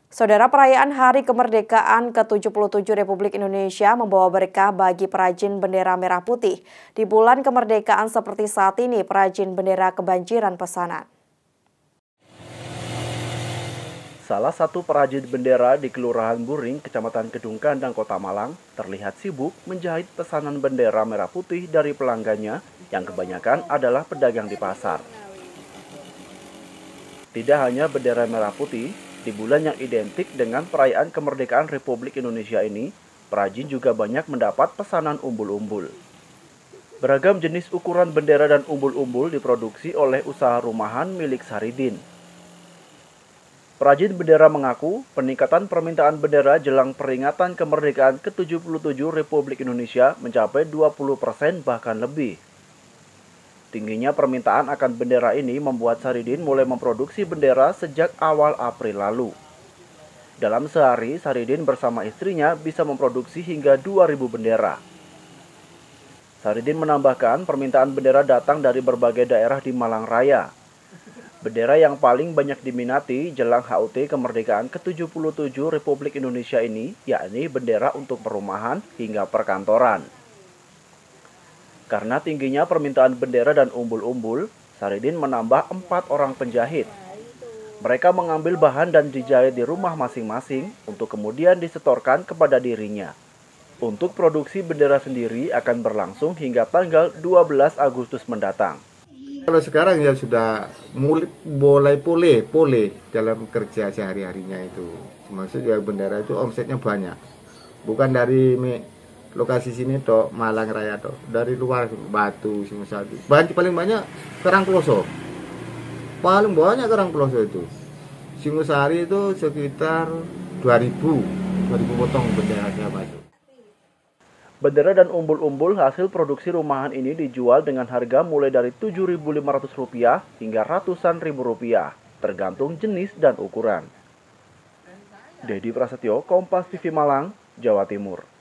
Saudara, perayaan Hari Kemerdekaan ke-77 Republik Indonesia membawa berkah bagi perajin bendera merah putih. Di bulan kemerdekaan seperti saat ini, perajin bendera kebanjiran pesanan. Salah satu perajin bendera di Kelurahan Buring, Kecamatan Kedung Gandang, Kota Malang, terlihat sibuk menjahit pesanan bendera merah putih dari pelanggannya yang kebanyakan adalah pedagang di pasar. Tidak hanya bendera merah putih, di bulan yang identik dengan perayaan kemerdekaan Republik Indonesia ini, perajin juga banyak mendapat pesanan umbul-umbul. Beragam jenis ukuran bendera dan umbul-umbul diproduksi oleh usaha rumahan milik Saridin. Perajin bendera mengaku peningkatan permintaan bendera jelang peringatan kemerdekaan ke-77 Republik Indonesia mencapai 20% bahkan lebih. Tingginya permintaan akan bendera ini membuat Saridin mulai memproduksi bendera sejak awal April lalu. Dalam sehari, Saridin bersama istrinya bisa memproduksi hingga 2.000 bendera. Saridin menambahkan permintaan bendera datang dari berbagai daerah di Malang Raya. Bendera yang paling banyak diminati jelang HUT kemerdekaan ke-77 Republik Indonesia ini, yakni bendera untuk perumahan hingga perkantoran. Karena tingginya permintaan bendera dan umbul-umbul, Saridin menambah 4 orang penjahit. Mereka mengambil bahan dan dijahit di rumah masing-masing untuk kemudian disetorkan kepada dirinya. Untuk produksi bendera sendiri akan berlangsung hingga tanggal 12 Agustus mendatang. Kalau sekarang ya sudah mulai pulih dalam kerja sehari-harinya itu. Maksudnya bendera itu omsetnya banyak. Bukan dari lokasi sini toh, Malang Raya toh, dari luar Batu, Singosari. Paling banyak Karang Ploso. Paling banyak Karang Ploso itu. Singosari itu sekitar 2000 potong bendera saya masuk. Bendera dan umbul-umbul hasil produksi rumahan ini dijual dengan harga mulai dari Rp7.500 hingga ratusan ribu rupiah, tergantung jenis dan ukuran. Dedi Prasetyo, Kompas TV Malang, Jawa Timur.